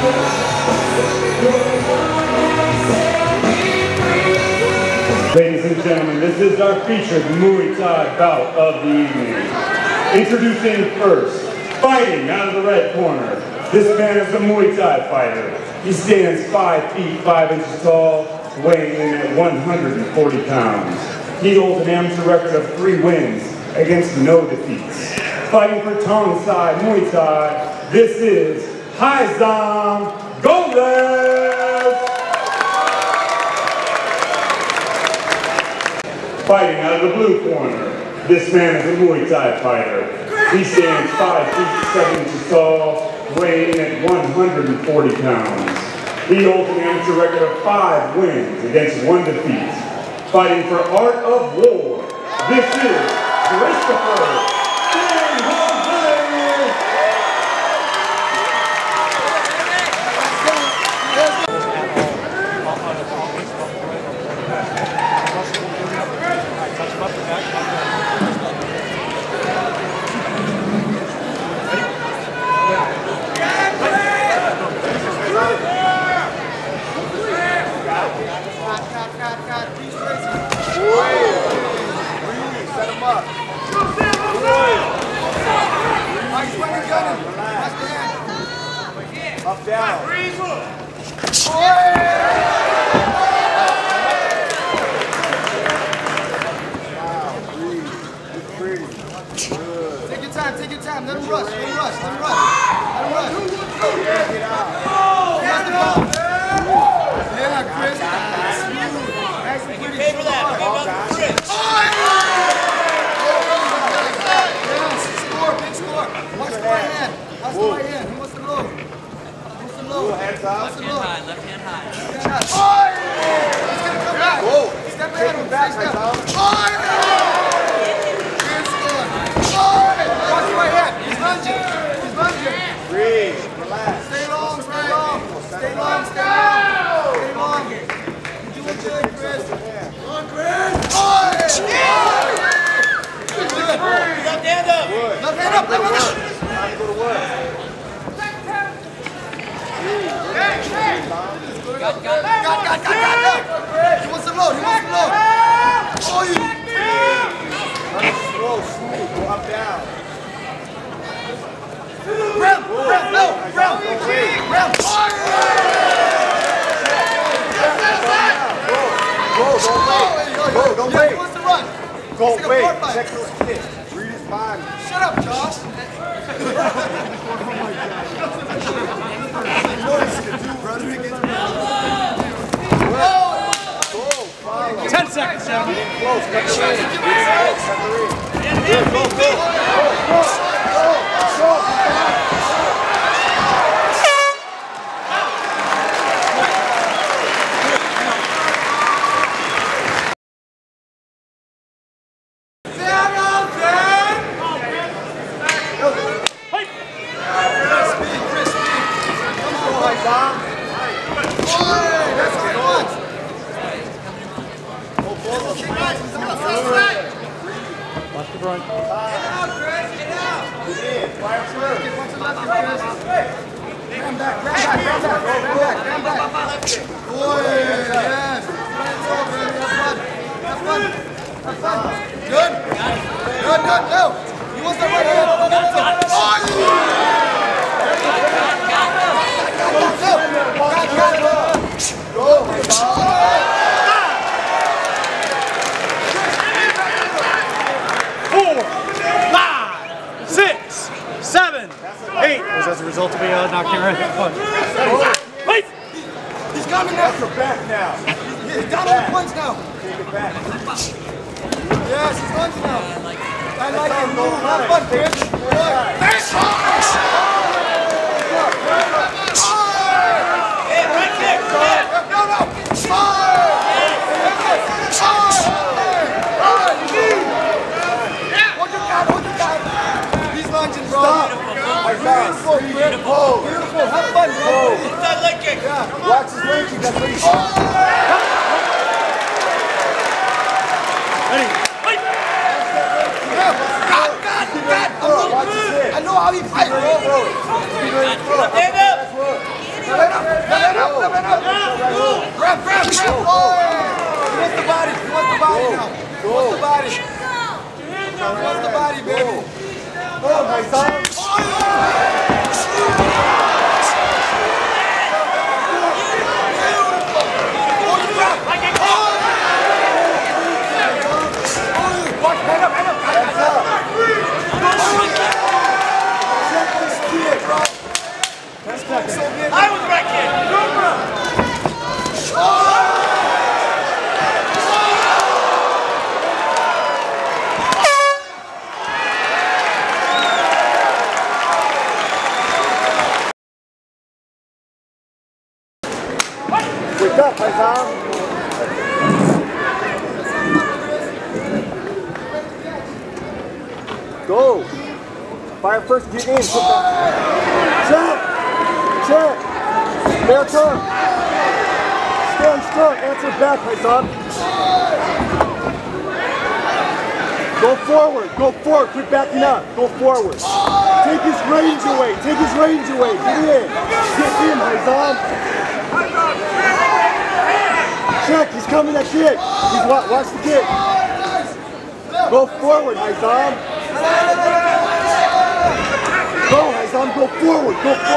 Ladies and gentlemen, this is our featured Muay Thai bout of the evening. Introducing first, fighting out of the red corner. This man is a Muay Thai fighter. He stands 5 feet 5 inches tall, weighing in at 140 pounds. He holds an amateur record of 3 wins against no defeats. Fighting for Tongsai Muay Thai, this is Haizam Golez! Fighting out of the blue corner, this man is a Muay Thai fighter. He stands 5 feet 7 inches tall, weighing in at 140 pounds. He holds an amateur record of 5 wins against 1 defeat. Fighting for Art of War, this is Christopher SanJose! Set him up. Up, down. Breathe. Good. Take your time. Let him rush. Let him rush. Get out. Yeah, Chris. Pay for that. Big score. Watch the right hand. Watch the right hand. He wants to low. Hands up. Left hand high. Left hand high. He's going to come back. Step ahead. Back. Good score. Watch the right hand. He's lunging. Breathe. Relax. Stay long. Stay long. You're doing good, Chris. Come on, Chris. Good. Left hand up. Left hand up. Time to go to work. Got. He wants to load. Oh, you. Slow, smooth. Go up, down. Round. Go, don't wait. He wants to run. Go wait. Check those kicks. Read his body. Shut up, Josh. Go. 10 seconds now. Close. Cut the ring. Go. Watch the front. Get out. Fire first. Grab back. Boy, yes. Have fun. Good. No. He wants that right hand. Go. 4, 5, 6, 7, 8. Was as a result of a knocking right punch. Wait! He's coming now. That's your back now. He's down on the points now. Take it back. Yes, he's lunging now. I like him. Have fun, bitch. Right kick. No. Hold your guy. He's lunging, bro. Beautiful. Have fun, bro. Inside leg kick. Watch his leg kick. That's what he's Ready? Wait! God. I know how he fights. Grab. He wants the body now. He wants the body. He wants the body, baby. Oh, my son. I was back here. Wake up, Haizam. Go. Fire first, get in. Check. There, turn. Stand strong. Answer back, Haizam. Go forward. Quit backing up. Go forward. Take his range away. Get in, Haizam. Check, he's coming that kick. Watch the kick. Go forward, Haizam. Go, Haizam, go forward.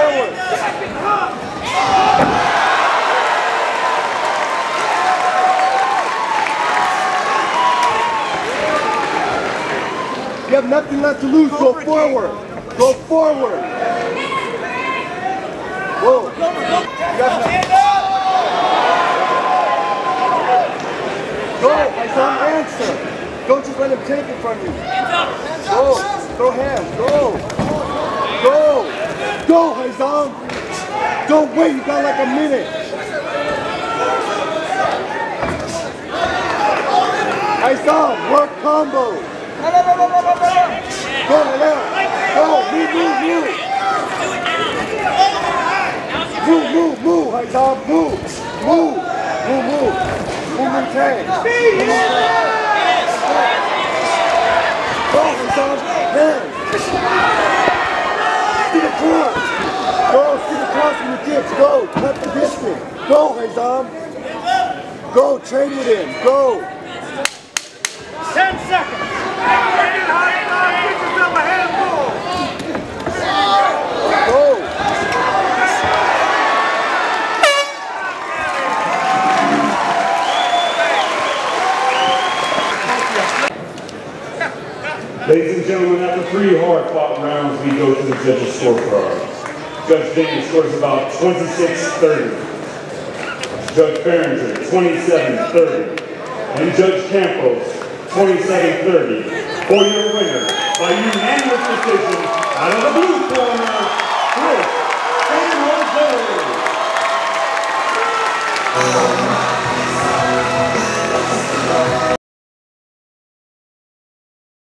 You have nothing left to lose. Go forward. Whoa. Go, Haizam, answer. Don't just let him take it from you. Go, throw hands, go, Haizam. Don't wait, you got like a minute. Haizam, work combo. Go, move, Haizam, move. Tag. Go, Haizam. See the cross when you kicks. Go, cut the distance. Go, Haizam. Go, trade with him. Go. 10 seconds. Get yourself a handful. Go. Ladies and gentlemen, after 3 hard-fought rounds, we go to the judges' scorecard. Judge Dane scores about 26-30. Judge Behringer, 27-30. And Judge Campos, 27-30. For your winner, by unanimous decision, out of the blue corner, Chris SanJose.